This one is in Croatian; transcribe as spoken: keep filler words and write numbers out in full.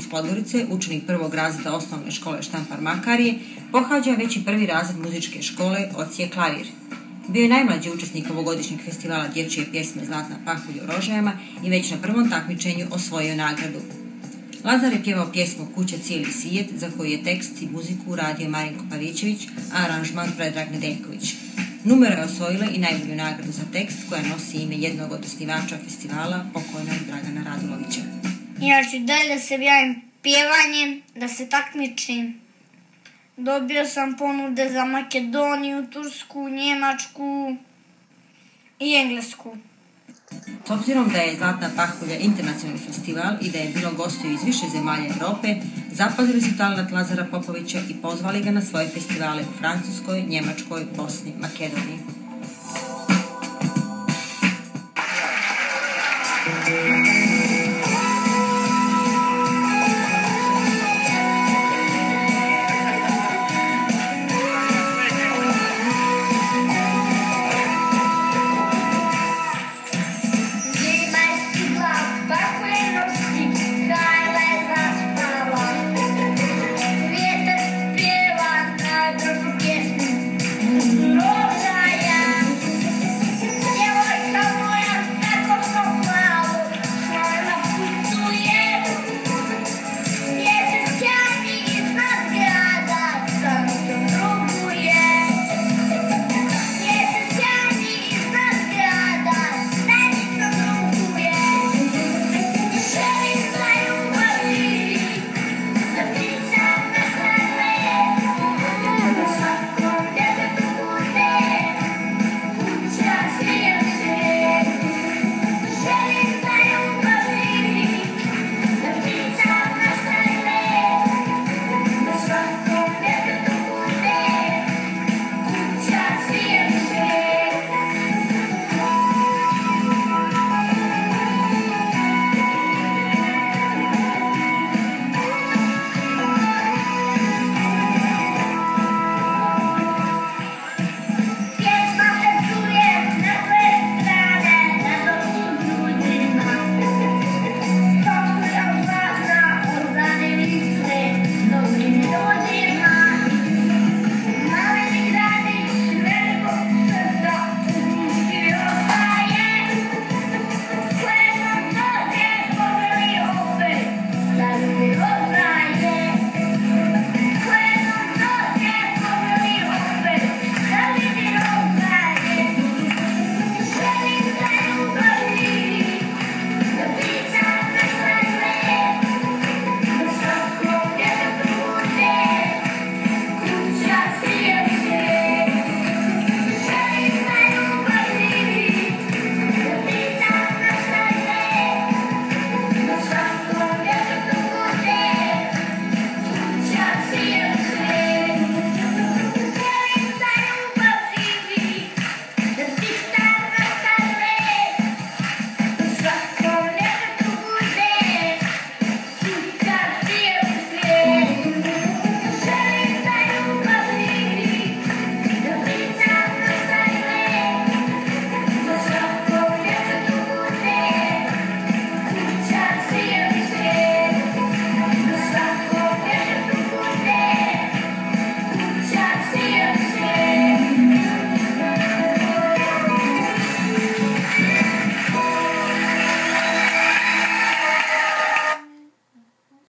Podgorice, učenik prvog razreda osnovne škole Štampar Makarije, pohađa već i prvi razred muzičke škole Odsjek klavir. Bio je najmlađi učesnik ovogodišnjeg festivala dječje pjesme Zlatna pahulja u Rožajama i već na prvom takmičenju osvojio nagradu. Lazar je pjevao pjesmu Kuća cijeli svijet, za koju je tekst i muziku uradio Marinko Pavićević, a aranžman Predrag Nedeljković. Numero je osvojila i najbolju nagradu za tekst, koja nosi ime jednog od osnivača festivala, pokojnog Dragana Radulovića. Ja ću dalje se bavim pjevanjem, da se takmičim. Dobio sam ponude za Makedoniju, Tursku, Njemačku i Englesku. S obzirom da je Zlatna pahulja internacionalni festival i da je bilo gostiju iz više zemalja Europe, zapazili su talent Lazara Popovića i pozvali ga na svoje festivale u Francuskoj, Njemačkoj, Bosni, Makedoniji.